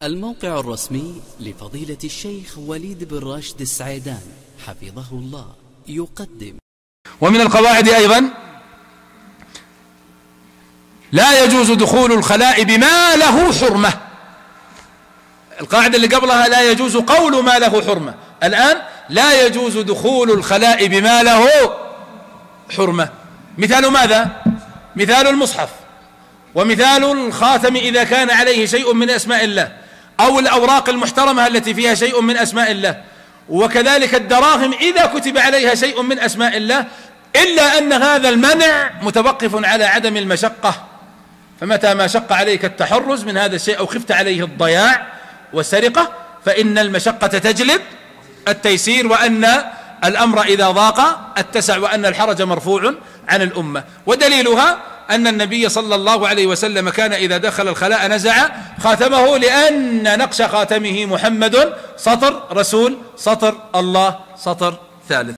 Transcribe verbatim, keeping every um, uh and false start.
الموقع الرسمي لفضيلة الشيخ وليد بن راشد السعيدان حفظه الله يقدم. ومن القواعد أيضا لا يجوز دخول الخلاء بما له حرمة. القاعدة اللي قبلها لا يجوز قول ما له حرمة، الآن لا يجوز دخول الخلاء بما له حرمة. مثال ماذا؟ مثال المصحف، ومثال الخاتم إذا كان عليه شيء من أسماء الله، أو الأوراق المحترمة التي فيها شيء من أسماء الله، وكذلك الدراهم إذا كتب عليها شيء من أسماء الله، إلا أن هذا المنع متوقف على عدم المشقة. فمتى ما شق عليك التحرز من هذا الشيء أو خفت عليه الضياع والسرقة فإن المشقة تجلب التيسير، وأن الأمر إذا ضاق اتسع، وأن الحرج مرفوع عن الأمة. ودليلها أن النبي صلى الله عليه وسلم كان إذا دخل الخلاء نزع خاتمه، لأن نقش خاتمه محمد سطر رسول سطر الله سطر ثالث.